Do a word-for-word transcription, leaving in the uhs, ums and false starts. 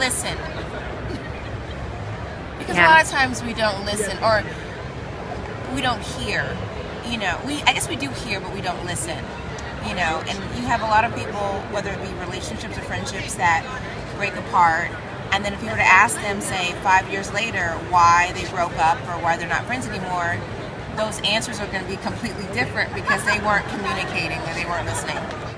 listen. Because Yeah. a lot of times we don't listen, or we don't hear. You know, we I guess we do hear, but we don't listen. You know, and you have a lot of people, whether it be relationships or friendships, that break apart. And then if you were to ask them, say, five years later, why they broke up or why they're not friends anymore, those answers are going to be completely different because they weren't communicating or they weren't listening.